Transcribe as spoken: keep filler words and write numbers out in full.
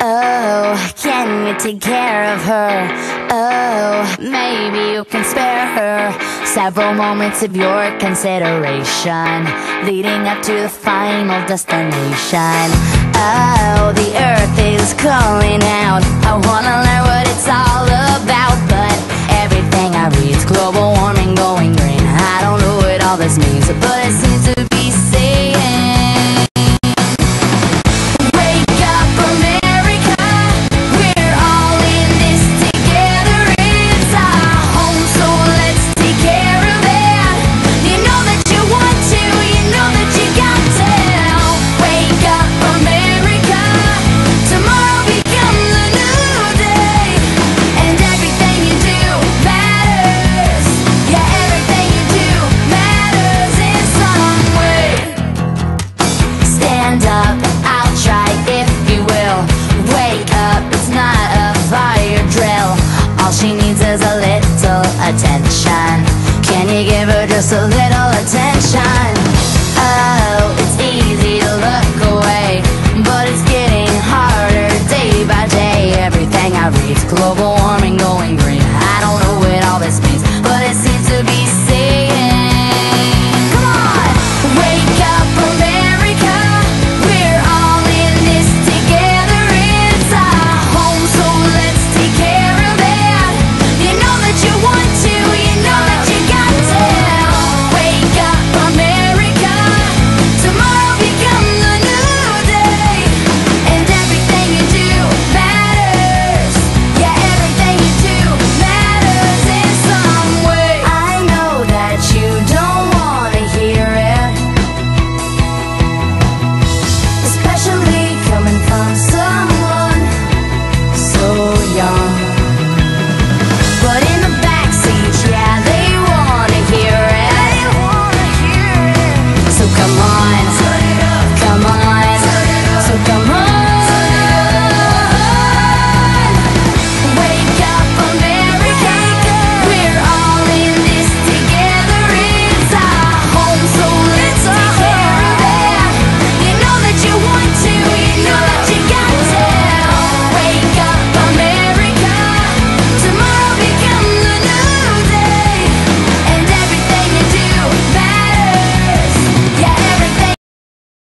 Oh, can you take care of her? Oh, maybe you can spare her several moments of your consideration, leading up to the final destination. Oh, the earth is calling out. I wanna learn what it's all about, but everything I read's global warming, going green. I don't know what all this means, but it seems to be saying, wake up, America, we're all in this together. It's our home, so let's take care of it. You know that you want to, you know that you got to. Wake up, America, tomorrow becomes a new day, and everything you do matters. Yeah, everything you do matters in some way. Stand up, I'll try if you will. Wake up, it's not a fire drill. All she needs is a little attention. Can you give her just a little